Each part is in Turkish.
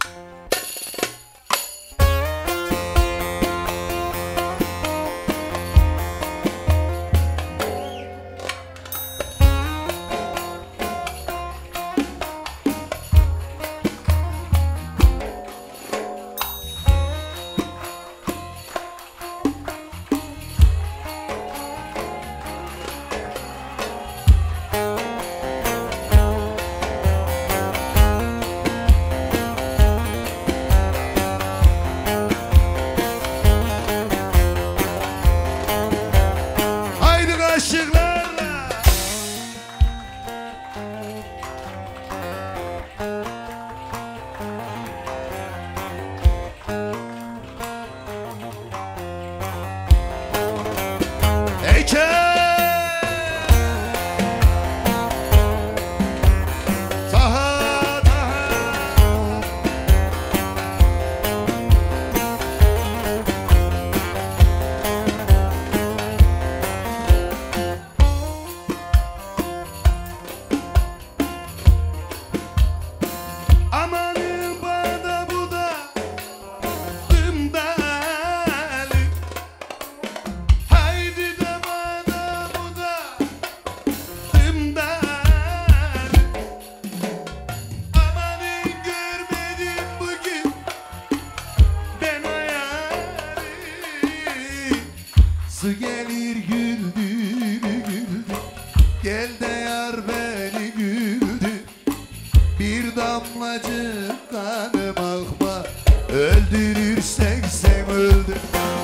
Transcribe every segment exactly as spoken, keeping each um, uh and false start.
Su gelir güldür güldür, gel de yar beni güldür. Bir damlacık kanım akma, öldürürsen sen öldür.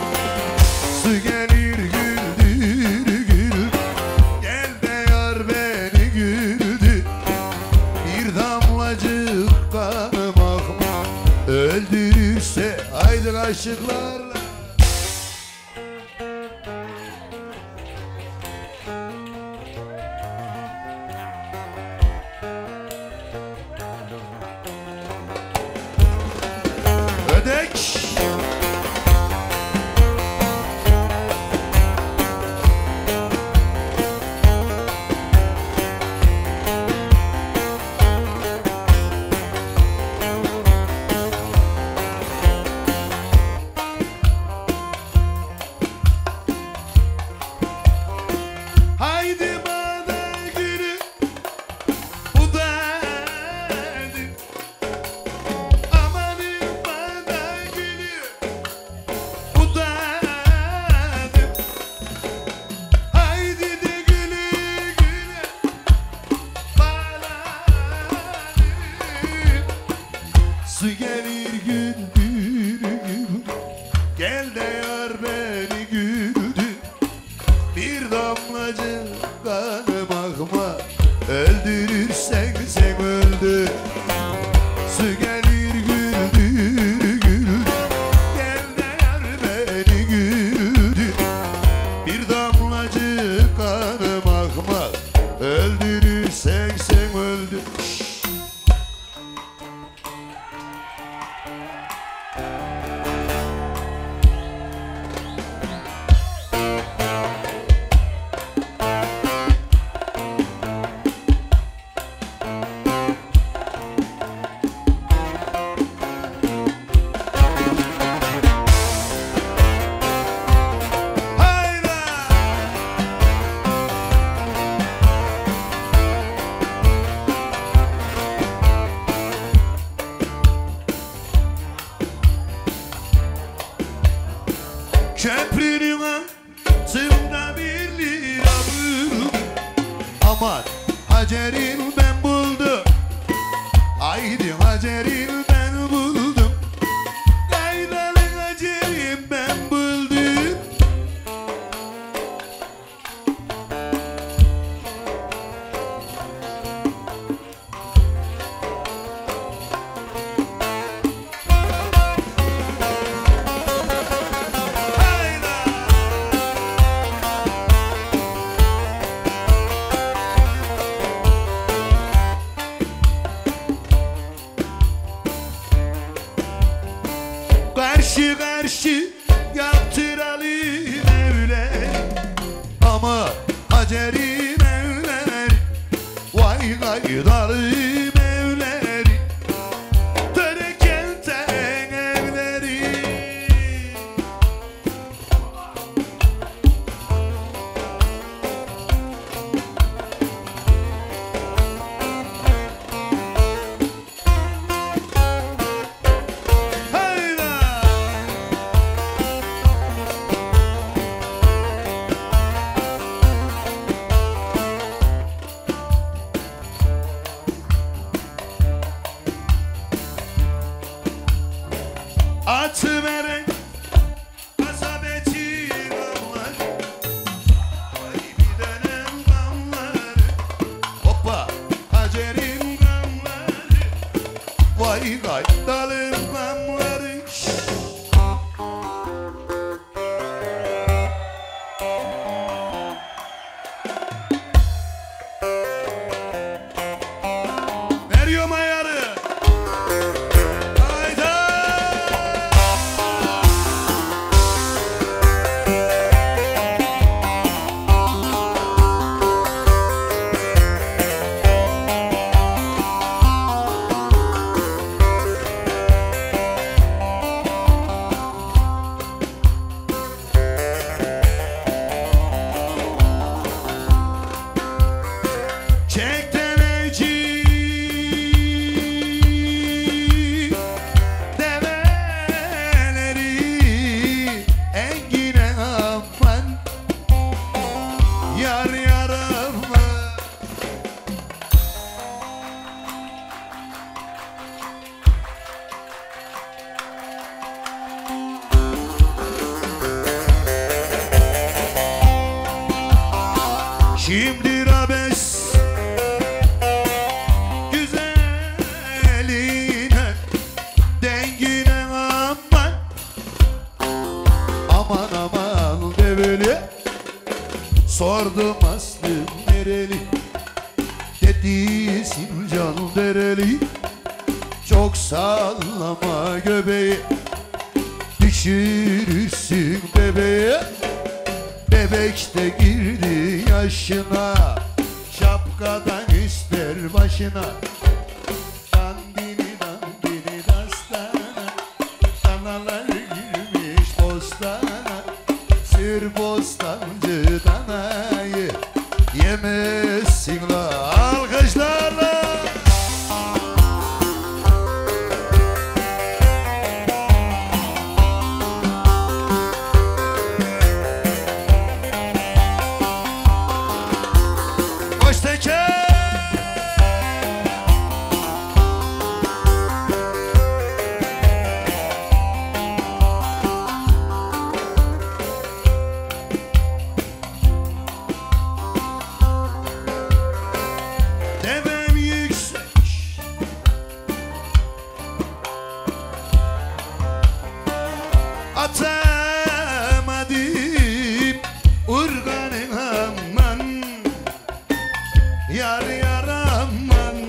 Su gelir güldür güldür, gel de yar beni güldür. Bir damlacık kanım akma, öldürürse haydi kaşıklarla. Ödek haydi bana gülüm bu derdim, amanın bana gülüm bu derdim. Haydi de güle güle bana. Su gelir güldür güldür, gel de yar beni güldür. Bir damlacık kanım akma, öldürürsen sen öldür. Su gelir güldür güldür, gel de yar beni güldür. Bir damlacık kanım akma, öldürürsen sen öldür. Köprünün altında bir lira buldum, aman Hacer'in ben buldum. Haydi Hacer'in ben buldum, Kaydalı Hacer'in ben buldum. Karşı karşı yaptıralım evler, ama Hacer'im evler, vay kaydalı evler. Töreken Atı veren kasabeti gamlar, vay gidenem gamlar. Hoppa Hacer'in gamları, vay gaydalım gamları. Veriyorum ayarı. Hayda. Çek deveci, develeri engine aman, yar yarama. Şimdi rabes güzeline, dengine aman, aman aman develi. Sordum aslım nereli, dedi Sincan dereli. Çok sallama göbeği, düşürürsün bebeği. Bebek de girdi yaşına, şapkadan ister başına. Dandini dandini dastana, danalar girmiş bostana. Sür bostancı danayı, yemezsin la. Alkışlarla. Hoştaki. Devem yüksek, atamadım urganın aman, yar yar aman.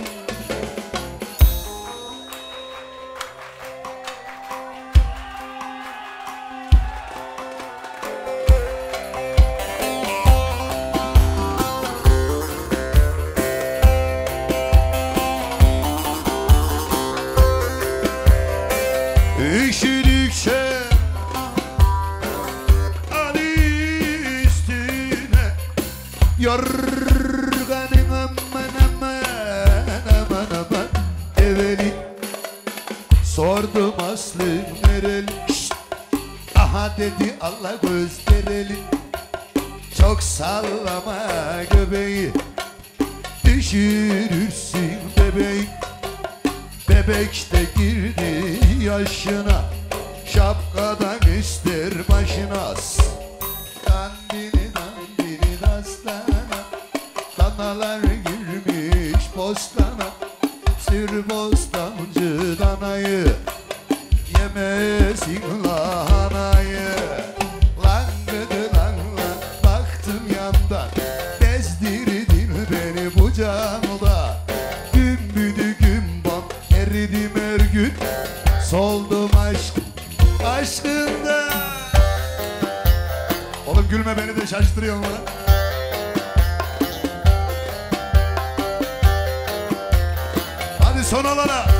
Üşüdükçe al üstüne, yorganın aman aman aman aman eveli. Sordum aslım nereli, şşt, aha dedi Allah göstereli. Çok sallama göbeği, düşürürsün bebeği. Bebek de girdi yaşına, şapkadan ister başına. Dandini dandini dastana, danalar girmiş bostana. Sür bostancı danayı, yemesin lahanayı. Lan gıdı lan lan, baktım yandan, bezdirdin beni bu camda. Gümbüdü gümbam, eridim her gün, soldum aşk aşkında. Oğlum gülme, beni de şaştırıyorsun bana. Hadi son olana.